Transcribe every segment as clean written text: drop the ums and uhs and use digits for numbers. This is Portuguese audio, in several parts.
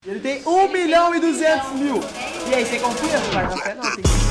Ele tem 1.200.000. E aí, você confia? Vai na fé, não, tem que...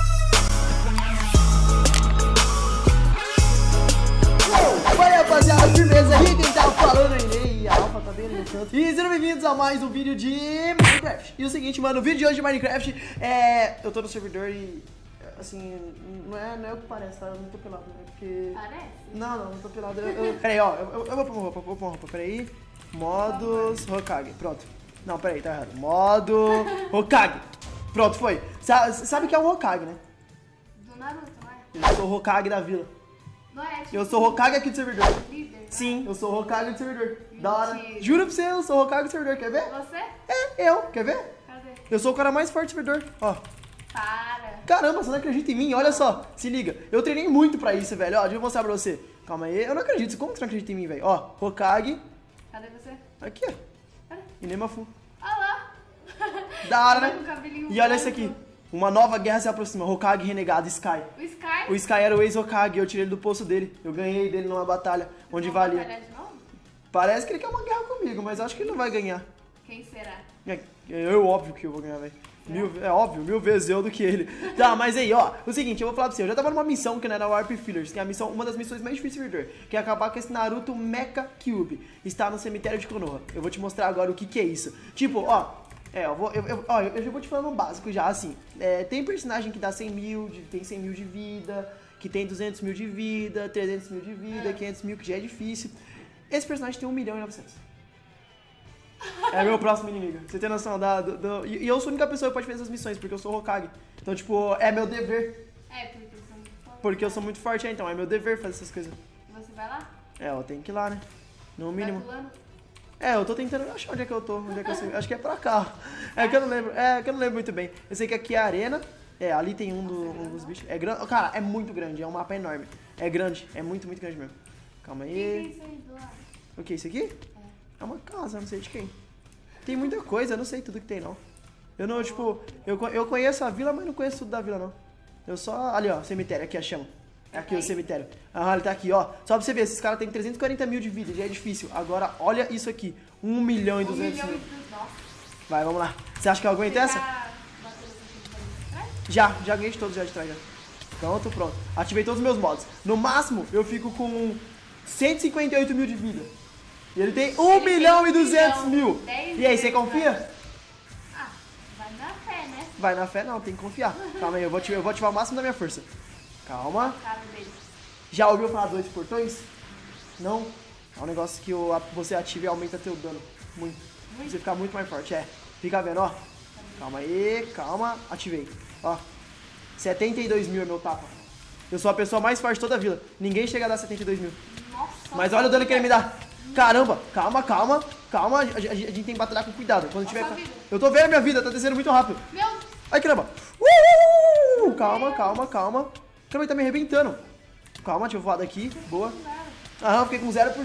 Oi, rapaziada, firmeza aí, quem tava falando aí, a Alpha tá bem no canto. E sejam bem-vindos a mais um vídeo de Minecraft. E o seguinte, mano, o vídeo de hoje de Minecraft eu tô no servidor e, assim, não é o que parece, tá? Eu não tô pelado, né? Porque... Parece? Não tô pelado. Peraí, ó, eu vou pôr uma roupa, peraí. Modos Hokage, pronto. Não, peraí, tá errado. Modo Hokage. Pronto, foi. Sabe o que é um Hokage, né? Do Naruto, não é? Eu sou o Hokage da vila. Não é? Tipo, Eu sou o Hokage aqui do servidor. líder, né? Sim, eu sou o Hokage do servidor. Da hora. Mentira. Juro pra você, eu sou o Hokage do servidor. Quer ver? Você? É, eu. Quer ver? Cadê? Eu sou o cara mais forte do servidor. Ó. Para. Caramba, você não acredita em mim? Olha só. Se liga. Eu treinei muito pra isso, velho. Ó, deixa eu mostrar pra você. Calma aí. Eu não acredito. Como que você não acredita em mim, velho? Ó, Hokage. Cadê você? Aqui, ó. Cadê? Inemafu. Olha lá. Da hora, Tá com o né? cabelinho E olha esse branco. aqui. Uma nova guerra se aproxima. Hokage renegado, Sky. O Sky? O Sky era o ex-Hokage. Eu tirei ele do poço dele. Eu ganhei dele numa batalha onde Vamos valia. batalhar de novo? Parece que ele quer uma guerra comigo, mas acho que ele não vai ganhar. Quem será? Óbvio que eu vou ganhar, velho. É óbvio, 1000 vezes eu do que ele. Tá, mas aí, ó, o seguinte, eu vou falar pra você, eu já tava numa missão que não era Warp Fillers, que é a missão, uma das missões mais difíceis do servidor, que é acabar com esse Naruto Mecha Cube. Está no cemitério de Konoha. Eu vou te mostrar agora o que é isso. Tipo, ó, eu já vou te falando um básico já, assim. Tem personagem que dá 100 mil, tem 100 mil de vida, que tem 200 mil de vida, 300 mil de vida, 500 mil, que já é difícil. Esse personagem tem 1.900.000. É meu próximo inimigo. Você tem noção E eu sou a única pessoa que pode fazer essas missões, porque eu sou Hokage. Então, tipo, é meu dever. É, porque eu sou muito forte. Porque eu sou muito forte, então é meu dever fazer essas coisas. Você vai lá? Eu tenho que ir lá, né? No mínimo. Vai pulando? Eu tô tentando achar onde é que eu tô. Onde é que eu sei. Acho que é pra cá. É que eu não lembro. É que eu não lembro muito bem. Eu sei que aqui é a arena. Ali tem um dos bichos. É grande. Cara, é muito grande. É um mapa enorme. É grande. É muito grande mesmo. Calma O que é aí. isso aí do lado? O que é isso aqui? É uma casa, não sei de quem. Tem muita coisa, eu não sei tudo que tem, não. Eu não, tipo, eu conheço a vila, mas não conheço tudo da vila, não. Eu só... Ali, ó, cemitério, aqui a chama. É aqui o cemitério. Ah, ele tá aqui, ó. Só pra você ver, esses caras têm 340 mil de vida, já é difícil. Agora, olha isso aqui. 1.200.000. Nossa. Vai, vamos lá. Você acha que eu aguento essa? Já ganhei de todos já de trás, já. Pronto. Ativei todos os meus modos. No máximo, eu fico com 158 mil de vida. E ele tem 1.200.000. E aí, você confia? Ah, vai na fé, né? Vai na fé não, tem que confiar. Calma aí, eu vou ativar o máximo da minha força. Calma. Cara dele. Já ouviu falar 2 portões? Não? É um negócio que você ativa e aumenta teu dano. Muito. Você fica muito mais forte, Fica vendo, ó. Calma aí, calma. Ativei. Ó. 72 mil é meu tapa. Eu sou a pessoa mais forte de toda a vila. Ninguém chega a dar 72 mil. Nossa. Mas olha o dano que ele me dá. Caramba, calma. A gente tem que batalhar com cuidado. Quando tiver... Eu tô vendo a minha vida, tá descendo muito rápido. Meu... Ai, caramba. Calma. Caramba, ele tá me arrebentando. Calma, deixa eu voar daqui. Boa. Aham, fiquei com 0%.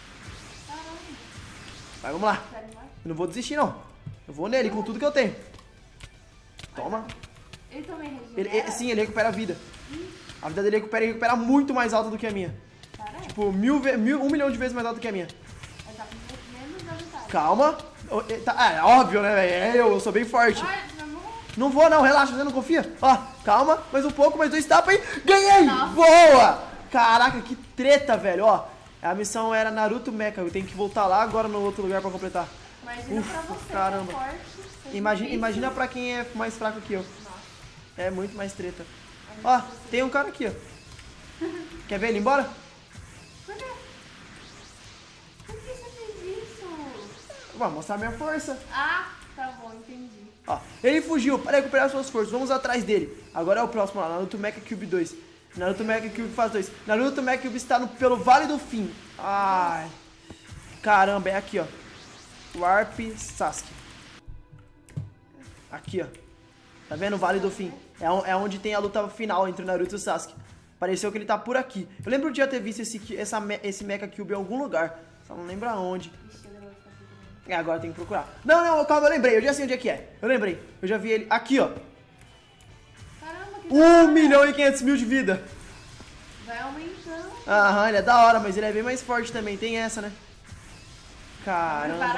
Vai, vamos lá. Eu não vou desistir, não. Eu vou nele com tudo que eu tenho. Toma. Ele também regenera? Sim, ele recupera a vida. A vida dele recupera muito mais alta do que a minha. Parece. Tipo, 1 milhão de vezes mais alta do que a minha. Ele tá com menos da metade. Calma. É óbvio, né, velho? Eu sou bem forte. Não vou, não. Relaxa, você não confia? Ó, calma. Mais um pouco, mais 2 tapas aí. Ganhei! Nossa. Boa! Caraca, que treta, velho. Ó, a missão era Naruto Mecha. Eu tenho que voltar lá agora no outro lugar pra completar. Imagina pra você, caramba. que é forte. Imagina pra quem é mais fraco que eu. Nossa. É muito mais treta. Ó, tem um cara aqui, ó. Quer ver ele embora? Por quê? Por que você fez isso? Vou mostrar minha força. Ah, tá bom, entendi. Ó, ele fugiu para recuperar suas forças. Vamos atrás dele. Agora é o próximo lá, Naruto Mecha Cube 2. Naruto Mecha Cube faz 2. Naruto Mecha Cube está pelo Vale do Fim. Ai. Caramba, é aqui, ó. Warp Sasuke. Aqui, ó. Tá vendo o Vale do Fim? É onde tem a luta final entre o Naruto e o Sasuke. Pareceu que ele tá por aqui. Eu lembro de já ter visto esse Mecha Cube em algum lugar. Só não lembro aonde. Agora tem que procurar. Não, calma, eu lembrei. Eu já sei onde é que é. Eu lembrei. Eu já vi ele. Aqui, ó. Caramba, que 1.500.000 de vida. vai aumentando. Aham, ele é da hora, mas ele é bem mais forte também. Tem essa, né? Caramba. Preparado?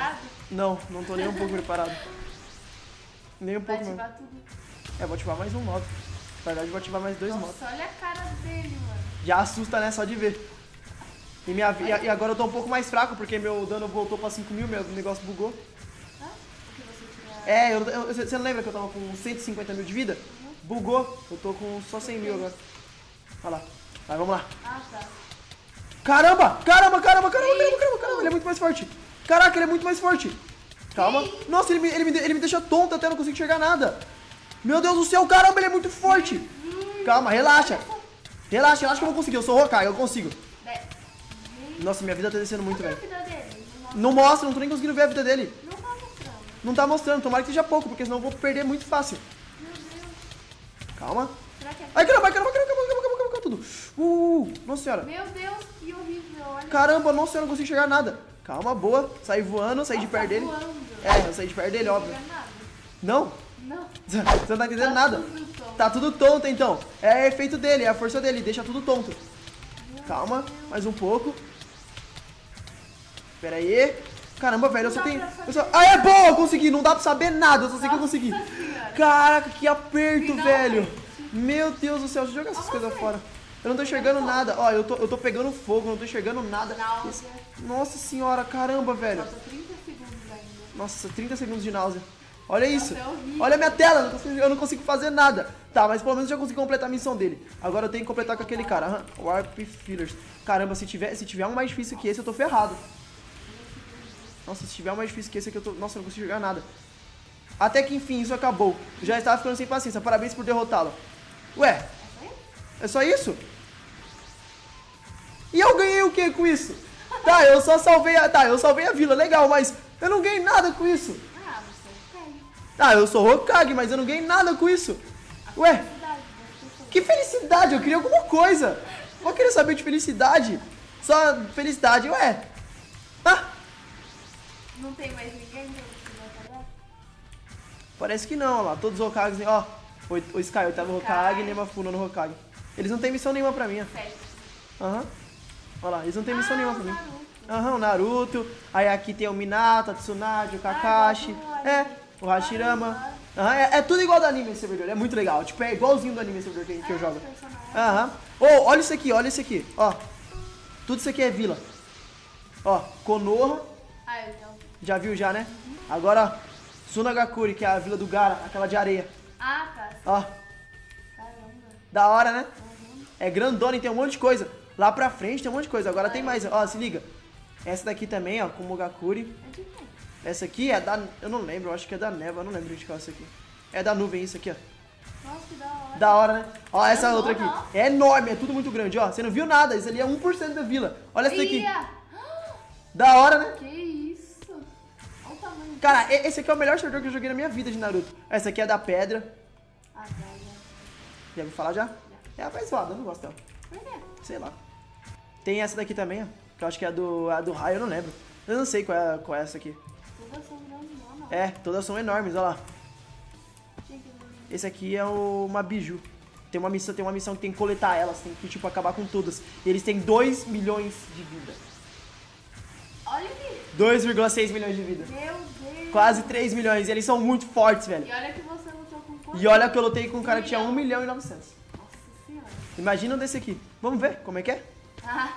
Não tô nem um pouco preparado. Nem um Vai pouco mesmo. ativar tudo. É, vou ativar mais um modo. Na verdade, vou ativar mais 2 modos. Nossa, olha a cara dele, mano. Já assusta, né? Só de ver. E agora eu tô um pouco mais fraco, porque meu dano voltou pra 5.000, meu negócio bugou. Hã? Porque você tira... Você não lembra que eu tava com 150 mil de vida? Bugou. Eu tô com só 100 mil agora. Olha lá. Vai, vamos lá. Ah, tá. Caramba! Ele é muito mais forte. Caraca, ele é muito mais forte. Calma. Nossa, ele me deixa tonto até, não consigo enxergar nada. Meu Deus do céu, caramba, ele é muito forte. Calma, relaxa. Relaxa que eu vou conseguir. Eu sou Hokage, eu consigo. Nossa, minha vida tá descendo muito, Cadê a velho. vida dele? Não mostra, não tô nem conseguindo ver a vida dele. Não tá mostrando. Não tá mostrando, tomara que seja pouco, porque senão eu vou perder muito fácil. Meu Deus. Calma. Será que é... Ai, caramba, tudo. Nossa senhora. Meu Deus, que horrível. Olha. Caramba, nossa senhora, não consigo enxergar nada. Calma, boa. Saí voando, saí de perto dele. Voando. É, eu saí de perto dele, óbvio. Não é nada. Não? Não. Você não tá entendendo nada. Tudo tonto. Tá tudo tonto, então. É efeito dele, é a força dele, deixa tudo tonto. Calma, mais um pouco. Pera aí. Caramba, velho, eu só tenho... Ah, é bom, eu consegui, não dá pra saber nada, eu só sei que eu consegui. Nossa senhora. Caraca, que aperto, Finalmente. velho. Meu Deus do céu, deixa eu jogar essas coisas fora. Eu não tô enxergando nada. Ó, eu tô pegando fogo, não tô enxergando nada. Náusea. Nossa senhora, caramba, velho. Falta 30 segundos ainda. Nossa, 30 segundos de náusea. Olha isso. é horrível. Olha a minha tela, eu não consigo fazer nada. Tá, mas pelo menos eu já consegui completar a missão dele. Agora eu tenho que completar com aquele cara. Aham, Warp Fillers. Caramba, se tiver um mais difícil que esse, eu tô ferrado. Nossa, se tiver um mais difícil que esse aqui, eu tô... Nossa, eu não consigo jogar nada. Até que enfim, isso acabou. Eu já estava ficando sem paciência. Parabéns por derrotá-lo. Ué, é só isso? E eu ganhei o que com isso? Tá, eu salvei a vila, legal, mas eu não ganhei nada com isso. Ah, você é feio. Ah, eu sou Hokage, mas eu não ganhei nada com isso. Ué, Felicidade, você que felicidade, eu queria alguma coisa. Eu queria saber de felicidade. Só felicidade, ué. Ah, não tem mais ninguém pra você batalhar? parece que não, ó lá, todos os Hokages, ó. O Sky, oitavo Hokage, Nemafuno no Hokage. Eles não tem missão nenhuma pra mim, ó. 7. Aham. Olha lá, eles não tem missão nenhuma pra mim. Naruto. Aham, o Naruto. Aí aqui tem o Minato, a Tsunade, o Kakashi. O Hashirama. Aham, é tudo igual do anime esse servidor. É muito legal. Tipo, é igualzinho do anime esse servidor que eu jogo. Aham. Oh, olha isso aqui, ó. Tudo isso aqui é vila. Ó, Konoha. Ah, eu já ouvi. Já viu já, né? Agora, ó, Sunagakure, que é a vila do Gaara, aquela de areia. Ah, tá. Ó, Caramba. da hora, né? É grandona e tem um monte de coisa. Lá pra frente tem um monte de coisa. Agora tem mais, ó, se liga. Essa daqui também, ó, Kumogakure. É de quem? Essa aqui é da... Eu não lembro, eu acho que é da névoa, eu não lembro de qual é essa aqui. É da nuvem isso aqui, ó. Nossa, que da hora. Da hora, né? Ó, essa É outra enorme, aqui. É enorme, é tudo muito grande, ó. Você não viu nada, isso ali é 1% da vila. Olha essa daqui. Ia! Da hora, né? Que isso? Olha o tamanho. Cara, esse aqui é o melhor servidor que eu joguei na minha vida de Naruto. Essa aqui é da pedra. Ah, já. Já ouviu falar já? É a mais zoada, eu não gosto dela. Por quê? Sei lá. Tem essa daqui também, ó. Que eu acho que é a do raio, eu não lembro. Eu não sei qual é essa aqui. Todas são grandes, não. É, todas são enormes, ó lá. Tinha que ver. Esse aqui é uma biju. Tem uma missão que tem que coletar elas, tem que, tipo, acabar com todas. E eles têm 2 milhões de vida. Olha aqui. 2,6 milhões de vida. Meu Deus. Quase 3 milhões. E eles são muito fortes, velho. E olha que você lutou com quanto? E olha que eu lutei com um cara que tinha 1 milhão e 900. Nossa senhora. Imagina um desse aqui. Vamos ver como é que é? Ah.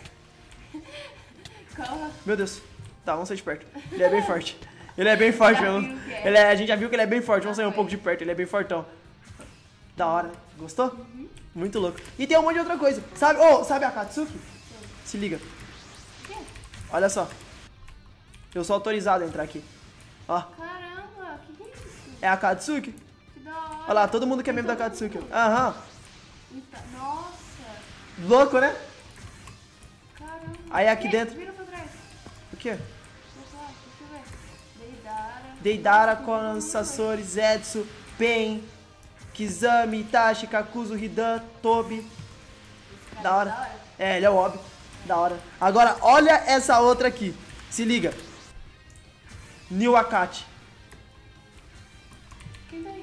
Qual? Meu Deus. Tá, vamos sair de perto. Ele é bem forte. Ele é bem forte Já mesmo. viu que é. A gente já viu que ele é bem forte. Vamos sair um pouco de perto. Ele é bem fortão. Da hora, né? Gostou? Muito louco. E tem um monte de outra coisa. Sabe, sabe a Katsuki? Se liga. O quê? Olha só. Eu sou autorizado a entrar aqui. Ó, Caramba, que é isso? é a Katsuki. Que da hora. Olha lá, todo mundo que é membro da Katsuki. Aham. Nossa. Louco, né? Caramba. Aí aqui Vira, dentro- Vira pra trás. O quê? Deixa eu ver. Deidara. Deidara, Konan, Sasori, Zetsu, Pen, Kizami, Itachi, Kakuzu, Hidan, Tobi. Cara, Da hora. É, ele é o óbvio. Da hora. Agora, olha essa outra aqui. Se liga. New Akati. Quem tá aí?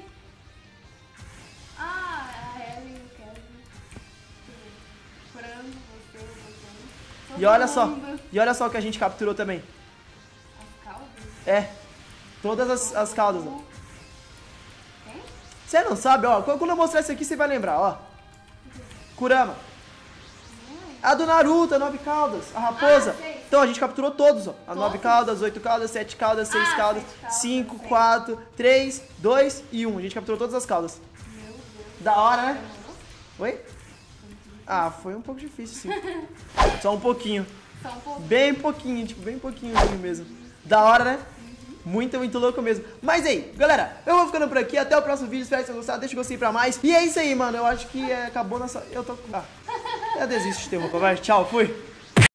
Ah, a Ellie e o Kevin. Frango, você. E olha Todo só. mundo. E olha só o que a gente capturou também. As caldas? É. Todas as caudas, ó. Tem? Você não sabe, ó. Quando eu mostrar isso aqui, você vai lembrar, ó. Kurama. A do Naruto, a 9 caudas, a raposa. sei. Então a gente capturou todos, ó. A 9 Todos? caudas, 8 caudas, 7 caudas, 6 caudas, 7 caudas, 5, sei. 4, 3, 2 e 1. A gente capturou todas as caudas. Meu Deus. Da hora, né? Demorou? Oi? Ah, foi um pouco difícil, sim. Só um pouquinho. Só um pouco. Bem pouquinho, tipo, bem pouquinho mesmo. Da hora, né? Muito, muito louco mesmo. Mas aí, galera, eu vou ficando por aqui. Até o próximo vídeo. Espero que vocês tenham gostado. Deixa o gostei pra mais. E é isso aí, mano. Eu acho que acabou nossa... Eu tô... Ah, eu desisto de ter roupa. Vai, tchau, fui.